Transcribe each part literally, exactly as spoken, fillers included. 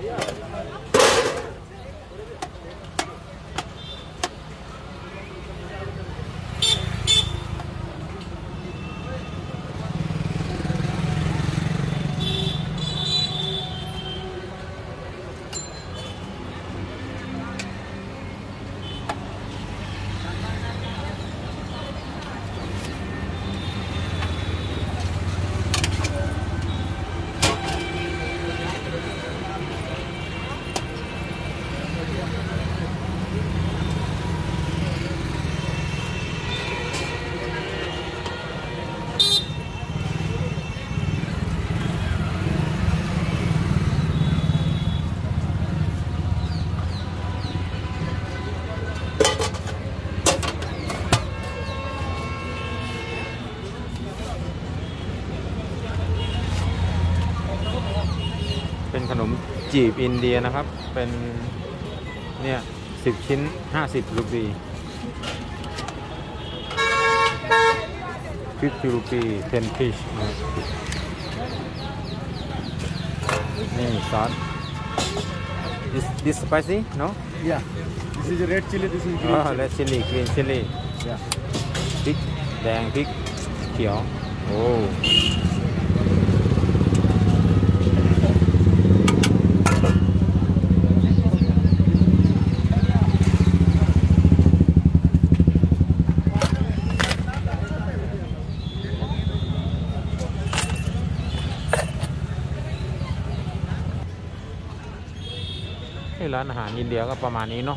เป็นขนมจีบอินเดียนะครับเป็นเนี่ยสิบชิ้นห้าสิบรูปีฟิฟตี้รูปีเทนฟิชนี่ซอส this this spicy no yeah this is red chili this is green oh red chili green chili yeah พริกแดงพริกเขียวโอ้ร้านอาหารอินเดียก็ประมาณนี้เนาะ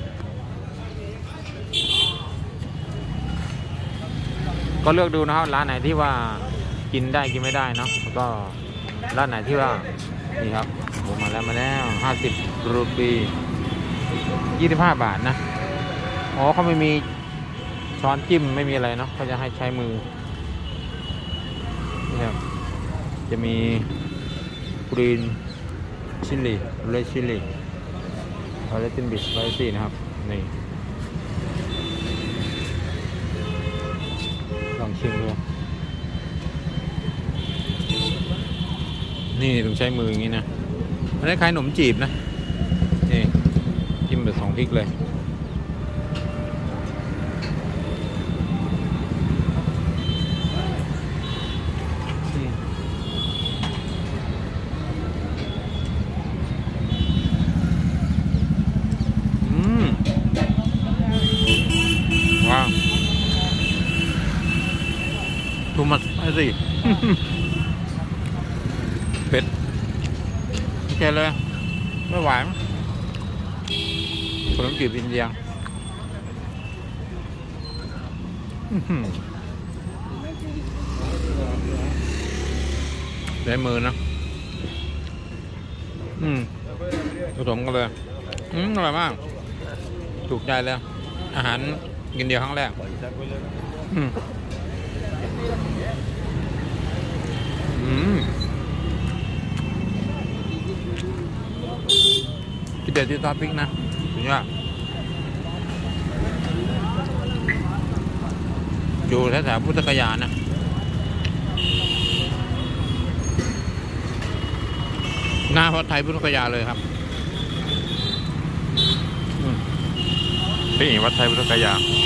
ก็เลือกดูนะครับร้านไหนที่ว่ากินได้กินไม่ได้เนาะแล้วก็ร้านไหนที่ว่านี่ครับผมมาแล้วมาแล้วห้าสิบรูปียี่สิบห้าบาทนะอ๋อเขาไม่มีช้อนจิ้มไม่มีอะไรเนาะเขาจะให้ใช้มือนี่ครับจะมีกรีนชิลลี่เรดชิลลี่ออเรนจ์บิชสไปซี่นะครับนี่ลองชิมดูนี่ต้องใช้มืออย่างนี้นะมันคล้ายขนมจีบนะนี่จิ้มแบบสองพริกเลยว้าวทูมัสไอซี่เผ็ดโอเคเลยไม่หวานขนมจีบอินเดียได้มือนะอืมผสมกันเลยอืมอร่อยมากถูกใจเลยอาหารกินเดียวครั้งแรกอืมอืมที่เด็ดที่ซอสพริกนะสุดยอดอยู่แถวๆพุทธคยานะหน้าวัดไทยพุทธคยาเลยครับนี่วัดไทยพุทธคยา